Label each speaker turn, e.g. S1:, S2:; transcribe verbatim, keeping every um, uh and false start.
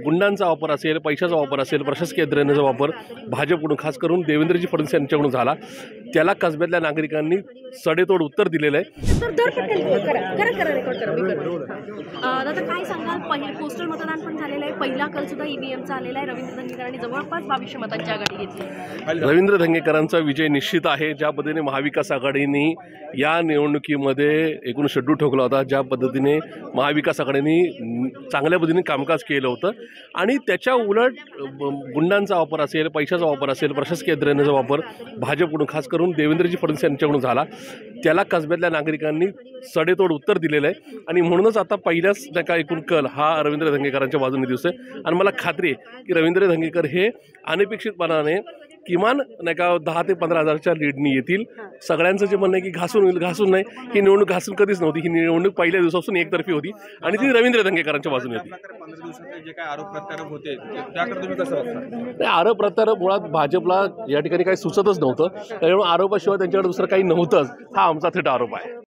S1: गुंडांचा वापर असेल, पैशाचा वापर असेल, प्रशासकीय यंत्रणेचा वापर भाजपकडून खास करून देवेंद्रजी फडणवीस यांच्याकडून झाला, त्याला कसब्यातल्या नागरिकांनी सडेतोड उत्तर दिलेलं आहे।
S2: तर दर पटेल करा करा करा रेकॉर्ड करा मी करते। दादा काय सांगाल, पहिले पोस्टल मतदान पण झालेलं आहे, पहिला कल सुद्धा ईव्हीएमचा आलेला आहे, रवींद्र धंगेकरांनी जवळपास बावीसशे मतांची आघाडी घेतली।
S1: रवींद्र धंगेकरांचा विजय निश्चित आहे। ज्या पद्धतीने महाविकास आघाडीने या निवडणुकीमध्ये एकूण शेड्यूल ठोकला होता, ज्या पद्धतीने महाविकास आघाडीने चांगल्या पद्धतीने कामकाज केलं होतं आणि त्याच्या उलट गुंडांचा वापर असेल, पैशाचा वापर असेल, प्रशासकीय यंत्रणेचा वापर भाजपकडून खास करून देवेंद्रजी फडणवीस यांच्याकडून झाला, त्याला कसब्यातल्या नागरिकांनी सडेतोड उत्तर दिलेलं आहे आणि म्हणूनच आता पहिल्याच नाही का एकूण कल हा रवींद्र धंगेकरांच्या बाजूने दिसतोय आणि मला खात्री आहे की रवींद्र धंगेकर हे अनपेक्षितपणाने किमान नाही का दहा ते पंधरा हजारच्या लीडनी येतील। सगळ्यांचं जे म्हणणं आहे की घासून होईल, घासून नाही, ही निवडणूक घासून कधीच नव्हती, ही निवडणूक पहिल्या दिवसापासून एकतर्फी होती आणि ती रवींद्र धंगेकरांच्या बाजूने होती।
S3: पंधरा दिवसात जे काय आरोप प्रत्यारोप होते त्याकडे तुम्ही कसं बघता?
S1: नाही, आरोप प्रत्यारोप मुळात भाजपला या ठिकाणी काही सुचतच नव्हतं, त्यामुळे आरोपाशिवाय त्यांच्याकडे दुसरं काही नव्हतंच, हा आमचा थेट आरोप आहे।